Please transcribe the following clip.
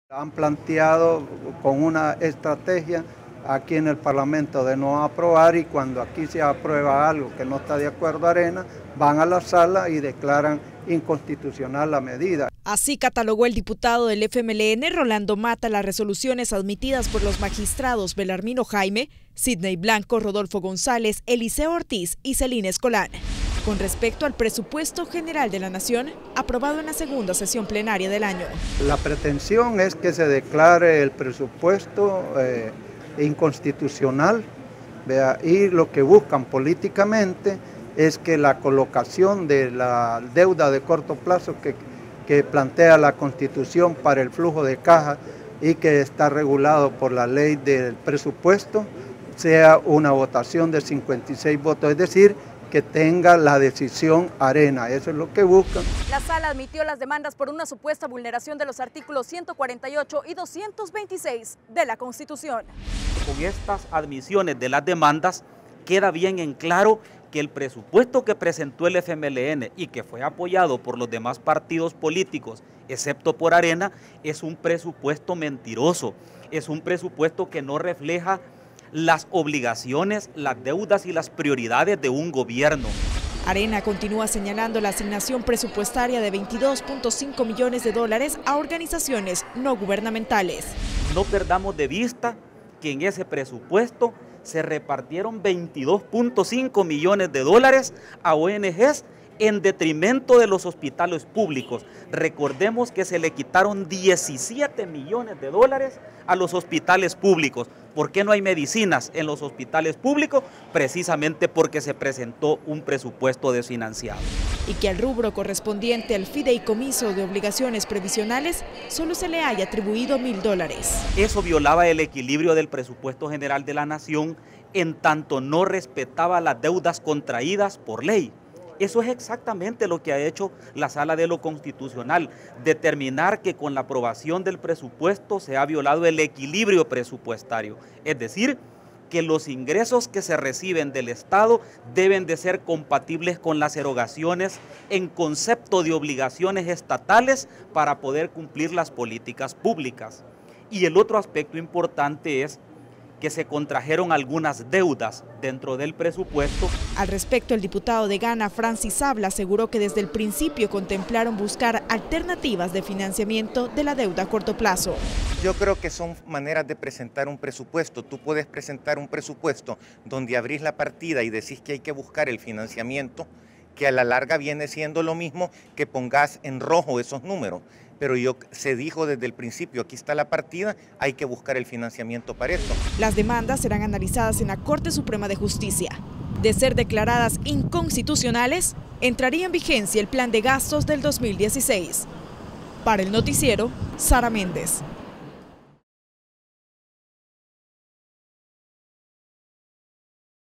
Han planteado con una estrategia aquí en el Parlamento de no aprobar, y cuando aquí se aprueba algo que no está de acuerdo a Arena, van a la sala y declaran inconstitucional la medida. Así catalogó el diputado del FMLN, Rolando Mata, las resoluciones admitidas por los magistrados Belarmino Jaime, Sidney Blanco, Rodolfo González, Eliseo Ortiz y Celina Escolán, con respecto al presupuesto general de la Nación, aprobado en la segunda sesión plenaria del año. La pretensión es que se declare el presupuesto inconstitucional, y lo que buscan políticamente es que la colocación de la deuda de corto plazo que plantea la Constitución para el flujo de caja y que está regulado por la ley del presupuesto sea una votación de 56 votos, es decir, que tenga la decisión Arena. Eso es lo que buscan. La sala admitió las demandas por una supuesta vulneración de los artículos 148 y 226 de la Constitución. Con estas admisiones de las demandas queda bien en claro que el presupuesto que presentó el FMLN y que fue apoyado por los demás partidos políticos, excepto por Arena, es un presupuesto mentiroso, es un presupuesto que no refleja las obligaciones, las deudas y las prioridades de un gobierno. Arena continúa señalando la asignación presupuestaria de $22.5 millones a organizaciones no gubernamentales. No perdamos de vista que en ese presupuesto se repartieron $22.5 millones a ONGs en detrimento de los hospitales públicos. Recordemos que se le quitaron $17 millones a los hospitales públicos. ¿Por qué no hay medicinas en los hospitales públicos? Precisamente porque se presentó un presupuesto desfinanciado. Y que al rubro correspondiente al fideicomiso de obligaciones previsionales solo se le haya atribuido $1.000. Eso violaba el equilibrio del presupuesto general de la Nación, en tanto no respetaba las deudas contraídas por ley. Eso es exactamente lo que ha hecho la Sala de lo Constitucional, determinar que con la aprobación del presupuesto se ha violado el equilibrio presupuestario, es decir, que los ingresos que se reciben del Estado deben de ser compatibles con las erogaciones en concepto de obligaciones estatales para poder cumplir las políticas públicas. Y el otro aspecto importante es que se contrajeron algunas deudas dentro del presupuesto. Al respecto, el diputado de Gana, Francis Sabla, aseguró que desde el principio contemplaron buscar alternativas de financiamiento de la deuda a corto plazo. Yo creo que son maneras de presentar un presupuesto. Tú puedes presentar un presupuesto donde abrís la partida y decís que hay que buscar el financiamiento, que a la larga viene siendo lo mismo que pongas en rojo esos números. Pero se dijo desde el principio, aquí está la partida, hay que buscar el financiamiento para esto. Las demandas serán analizadas en la Corte Suprema de Justicia. De ser declaradas inconstitucionales, entraría en vigencia el plan de gastos del 2016. Para el noticiero, Sara Méndez.